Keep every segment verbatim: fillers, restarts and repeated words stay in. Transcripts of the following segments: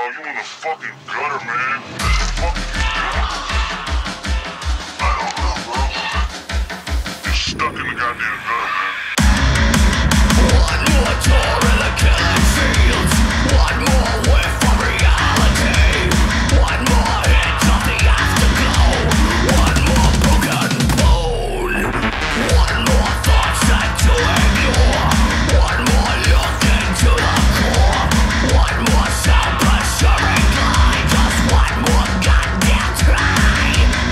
dog. You in the fucking gutter, man. Fucking gutter. I don't know, bro. You're stuck in the goddamn gutter, man. One more tour in the killing fields. One more whiff of reality. One more hit of the afterglow. One more broken bone. One more thought set to ignore. One more look into the core. One more sound perserving line. Just one more goddamn try.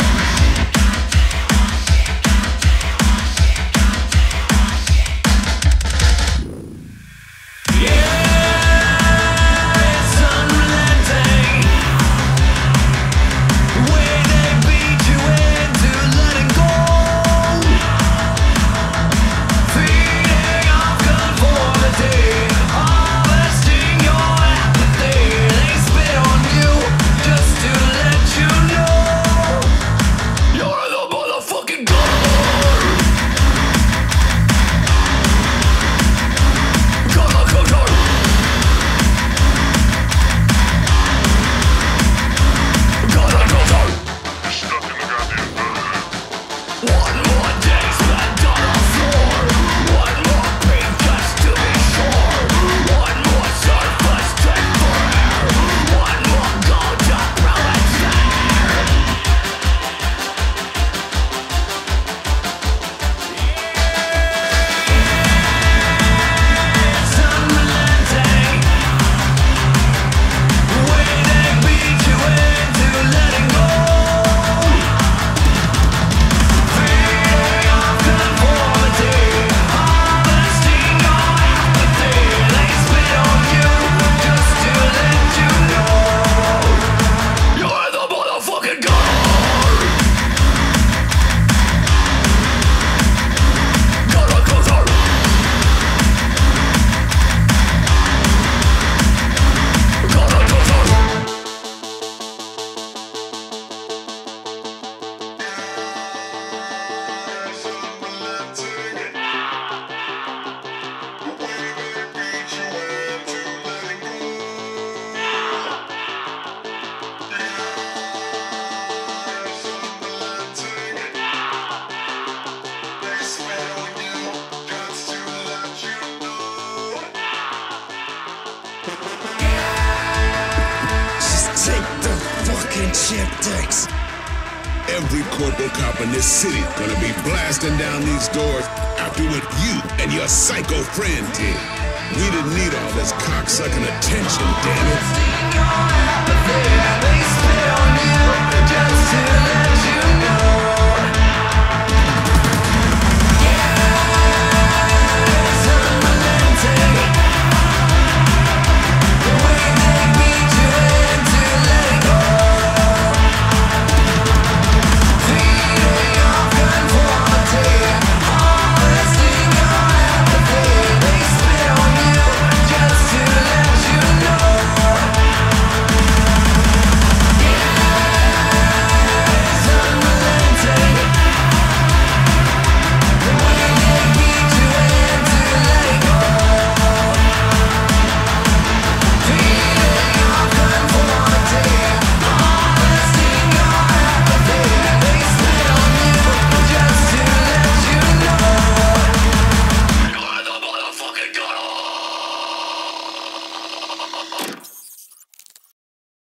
Every corporal cop in this city gonna be blasting down these doors after what you and your psycho friend did. We didn't need all this cocksucking attention, damn it.